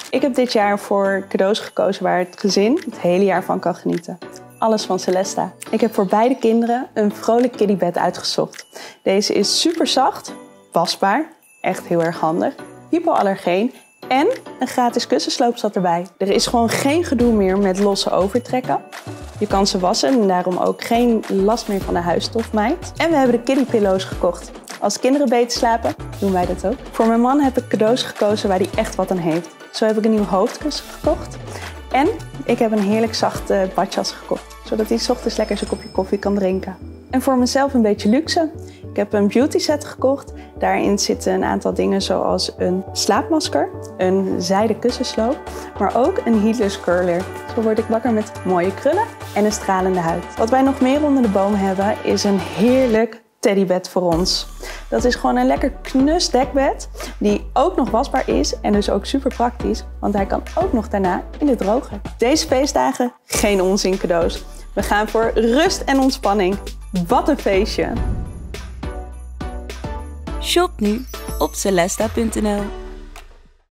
Ik heb dit jaar voor cadeaus gekozen waar het gezin het hele jaar van kan genieten. Alles van Celesta. Ik heb voor beide kinderen een vrolijk kiddybed uitgezocht. Deze is super zacht, wasbaar, echt heel erg handig, hypoallergeen en een gratis kussensloop zat erbij. Er is gewoon geen gedoe meer met losse overtrekken. Je kan ze wassen en daarom ook geen last meer van de huisstofmijt. En we hebben de kiddipillows gekocht. Als kinderen beter slapen, doen wij dat ook. Voor mijn man heb ik cadeaus gekozen waar hij echt wat aan heeft. Zo heb ik een nieuw hoofdkussen gekocht. En ik heb een heerlijk zachte badjas gekocht, zodat hij 's ochtends lekker zijn kopje koffie kan drinken. En voor mezelf een beetje luxe. Ik heb een beauty set gekocht. Daarin zitten een aantal dingen zoals een slaapmasker, een zijden kussensloop, maar ook een heatless curler. Zo word ik wakker met mooie krullen en een stralende huid. Wat wij nog meer onder de boom hebben is een heerlijk teddybed voor ons. Dat is gewoon een lekker knus dekbed die ook nog wasbaar is en dus ook super praktisch, want hij kan ook nog daarna in de droger. Deze feestdagen geen onzin cadeaus. We gaan voor rust en ontspanning. Wat een feestje! Shop nu op celesta.nl.